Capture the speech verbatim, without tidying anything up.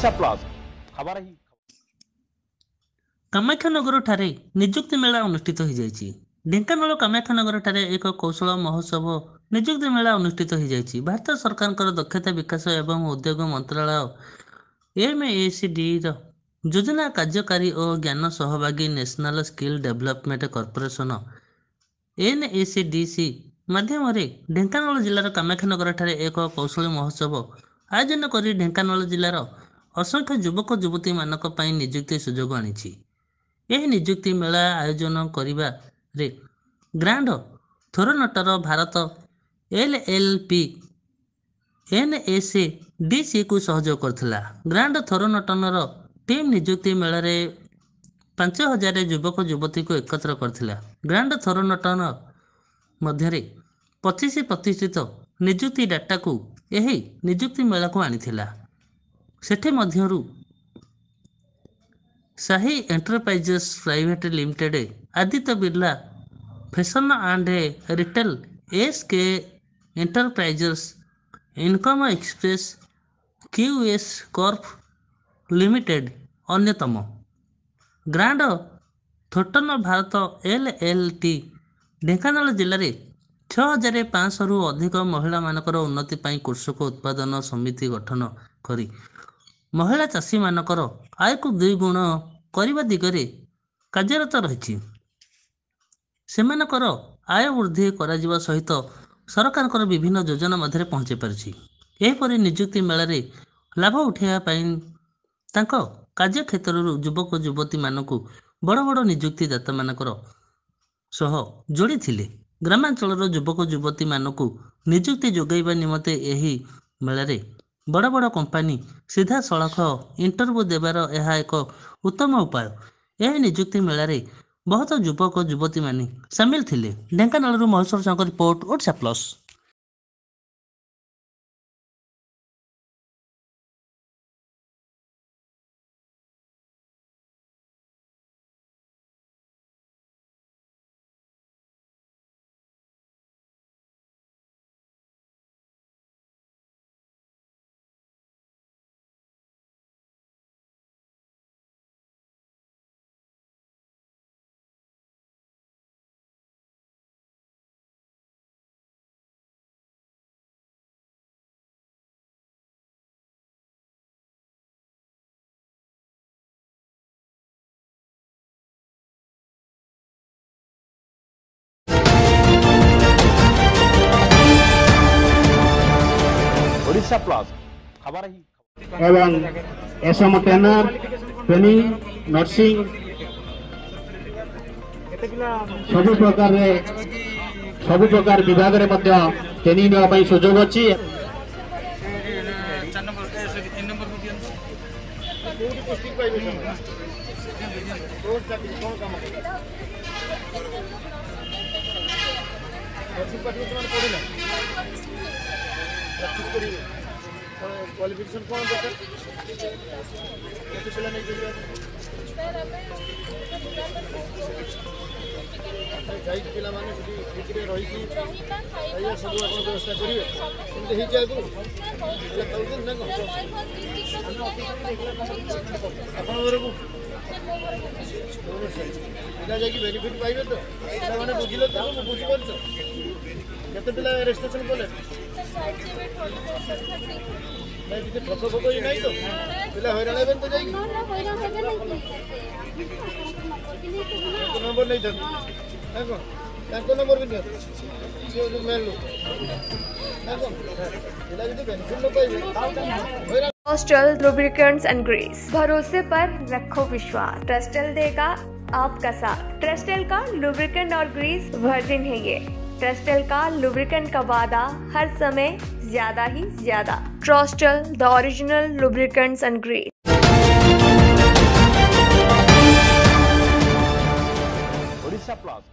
Odisha Plus खबर ही कामाख्यानगर ठारे निजुक्ति मेला अनुष्ठित हो जाइछि। ढेंकानाल कामाख्यानगर ठारे एक कौशल महोत्सव निजुक्ति मेला अनुष्ठित हो जाइछि। भारत सरकार दक्षता विकास एवं उद्योग मंत्रालय एम ए सी डी योजना कार्यकारी और ज्ञान सहभागी National Skill Development Corporation N A C D C माध्यम ढेंकानाल जिलार कामाख्यानगर ठारे एक कौशल महोत्सव आयोजन कर ढेंकानाल जिलार असंख्य युवक युवती मानक पई निजुक्ति सुजोग आनिछि। यह निजुक्ति मेला आयोजन करिबारे ग्रांड थोरनटर Bharat L L P N A C D C को सहयोग करथिला। ग्रांड थोरनटनर टीम निजुक्ति मेलारे पांच हजार युवक युवती को एकत्र करथिला। ग्रांड थोरनटन मध्यरे पच्चीस प्रतिशत निजुक्ति डाटा को यही निजुक्ति मेला को आनिथिला। सेठे मध्यरु Shahi Enterprises Private Limited Aditya Birla Fashion and Retail S K Enterprises Income Express QS Corp Limited अन्यतम। Grant Thornton Bharat L L T Dhenkanal जिले में छह हजार पाँच रु अधिक महिला मानकर उन्नति पाई कृषक उत्पादन समिति गठन करी महिला चाषी मानकर आय को दुई गुण करने दिगरे कार्यरत रही सेमानकर आय वृद्धि करा सहित सरकार विभिन्न योजना मध्य पहुँचे पारिछि। एहिपरि निजुक्ति मेलारे लाभ उठाइबा कार्य क्षेत्र युवक युवती मानक बड़ बड़ निजुक्तिदाता मानकर सह जोड़ी थिले। ग्रामांचल युवक युवती मानक निजुक्ति जोगाइबा निमते एही मेलारे बड़ बड़ कंपानी सीधा सड़क इंटरव्यू देवार यह एक उत्तम उपाय। यह निजुक्ति मेलारे बहुत युवक युवती माने सामिल थिले। Dhenkanal Maheswar Sahu report Odisha Plus. Odisha Plus खबर ही एवं एसएम ट्रेनर ट्रेनिंग नर्सिंग सब प्रकार सब प्रकार विभाग रे मध्य ट्रेनिंग देवा पई सुजोग अछि। क्वालिफिकेशन कौन दरकार केते पिला नै दिया जाई पिला माने सदी ठिकरे रही की आइया सब अपन व्यवस्था करिवे एंते ही जाय को जे कहउन ना को अपन घर को पिला जाई की बेनिफिट पाइबे तो पिला माने बुझिलो तो मु बुझि परछ केते पिला रजिस्ट्रेशन कोले नहीं किसी ठोको ठोको ही नहीं तो पिला हैरान हेबेन तो जाई ना हैरान हेबे नहीं तो नंबर नहीं दे देखो ताको नंबर भी नहीं जे जो मेल लो देखो पिला जदी बेनिफिट न पाइबे ट्रस्टल लुब्रिकेंट्स एंड ग्रीस भरोसे पर रखो विश्वास। ट्रस्टल देगा आपका साथ। ट्रस्टल का लुब्रिकेंट और ग्रीस वर्जिन है ये। ट्रस्टल का लुब्रिकेंट का वादा हर समय ज्यादा ही ज्यादा। Trustol the original lubricants and grease. Odisha plus.